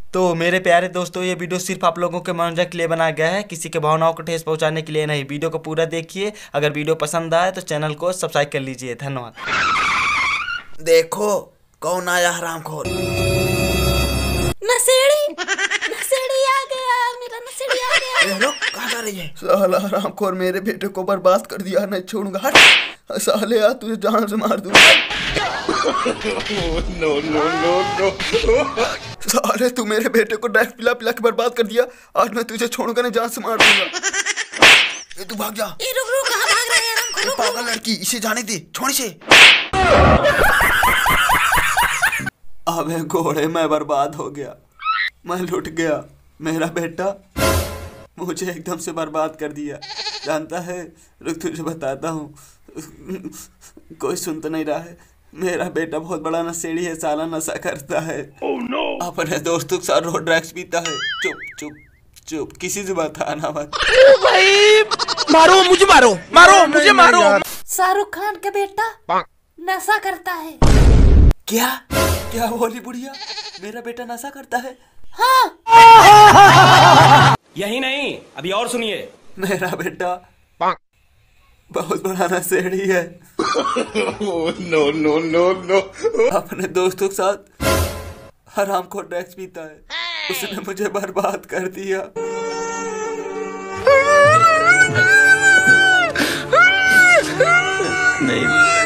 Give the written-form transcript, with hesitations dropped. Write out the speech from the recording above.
तो मेरे प्यारे दोस्तों, ये वीडियो सिर्फ आप लोगों के मनोरंजन के लिए बनाया गया है, किसी के भावनाओं को ठेस पहुंचाने के लिए नहीं। वीडियो को पूरा देखिए। अगर वीडियो पसंद आए तो चैनल को सब्सक्राइब कर लीजिए। धन्यवाद। देखो कौन आया हरामखोर। नशेड़ी नशेड़ी आ गया, मेरा नशेड़ी आ गया। ए लो, कहाँ जा रही है? साला हरामखोर मेरे बेटे को बर्बाद कर दिया, नहीं छोड़ूंगा। हट साले, यार तुझे जान से मार दूंगा। No no no no. साले तू मेरे बेटे को ड्रग्स पिला पिला के बर्बाद कर दिया, आज मैं तुझे छोड़ूंगा नहीं, जान से मार दूंगा। ये तू भाग जा। ए रुक रुक, कहाँ भाग रहा है हरामखोर? पागल लड़की, इसे जाने दे, छोड़ इसे। अबे घोड़े, मैं बर्बाद हो गया, मैं लुट गया। मेरा बेटा मुझे एकदम से बर्बाद कर दिया, जानता है? रुक तुझे बताता हूँ। कोई सुन तो नहीं रहा है। मेरा बेटा बहुत बड़ा नशेड़ी है, साला नशा करता है। oh, no. अपने दोस्तों के साथ रोड ड्रग्स पीता है। चुप चुप चुप, किसी से बताना मत। भाई मारो मुझे, मारो मारो मुझे, मारो। शाहरुख खान का बेटा नशा करता है। क्या क्या बोली बुढ़िया? मेरा बेटा नशा करता है? हाँ। यही नहीं, अभी और सुनिए। मेरा बेटा बहुत बड़ा नशेड़ी है। No no no no. अपने दोस्तों के साथ हरामखोर ड्रग्स पीता है, उसने मुझे बर्बाद कर दिया। नहीं।